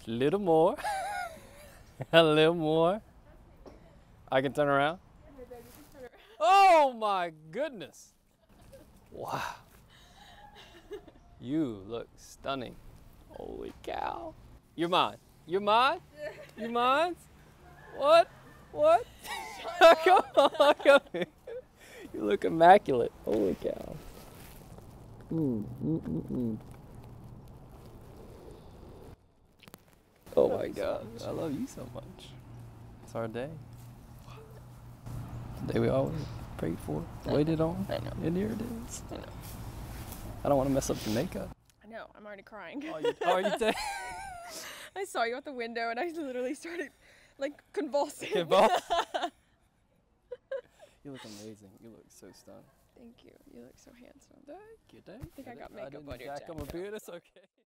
A little more. A little more. I can turn around. Oh my goodness. Wow. You look stunning. Holy cow. You're mine. You're mine? You're mine? What? What? Come on, come here. You look immaculate. Holy cow. Oh my God. I love you so much. It's our day. The day we always prayed for, waited on. I know. And here it is. I know. I don't want to mess up your makeup. I know. I'm already crying. Oh, you did? I saw you at the window and I literally started like convulsing. Convulsing? You look amazing. You look so stunned. Thank you. You look so handsome. Thank you. I think I got makeup on your jacket. It's okay.